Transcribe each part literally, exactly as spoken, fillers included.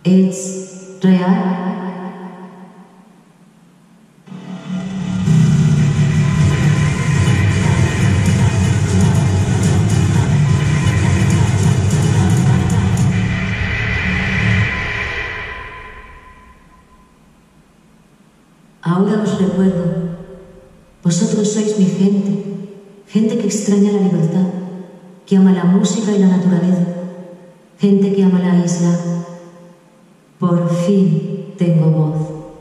¿Es real? Ahora os recuerdo, vosotros sois mi gente, gente que extraña la libertad, que ama la música y la naturaleza, gente que ama la isla. Por fin tengo voz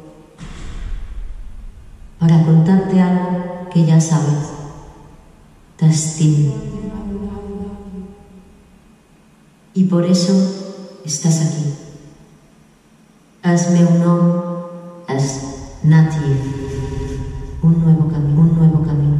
para contarte algo que ya sabes. T'estimo. Y por eso estás aquí. Hazme un nom, haz Native, un nuevo camino, un nuevo camino.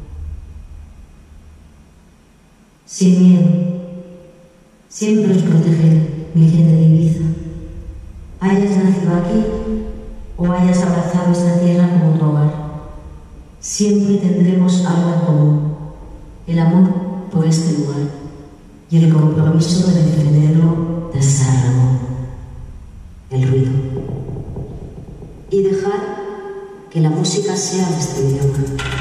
Sin miedo, siempre os protegeré, mi gente de Ibiza. Hayas nacido aquí o hayas abrazado esta tierra como tu hogar, siempre tendremos algo en común: el amor por este lugar y el compromiso de defenderlo de San Ramón, el ruido. Y dejar que la música sea nuestro idioma.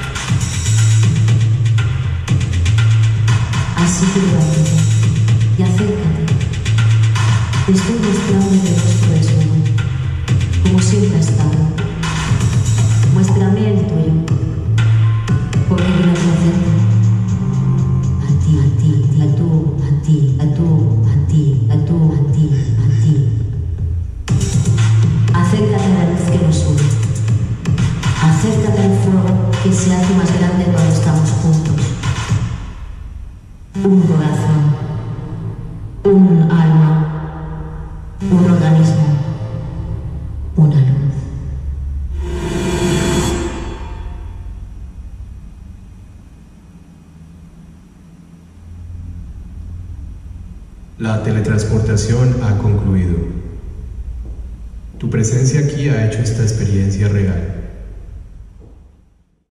Así que levántate y acércate. Te estoy mostrando mi rostro desnudo, como siempre ha estado. Muéstrame el tuyo, porque quiero conocerte. A ti, a ti, a tú, a ti, a tú, a ti, a tú, a ti, a ti. Acércate a la luz que nos une. Acércate al fuego que se hace más grande cuando estamos juntos. Un corazón, un alma, un organismo, una luz. La teletransportación ha concluido. Tu presencia aquí ha hecho esta experiencia real.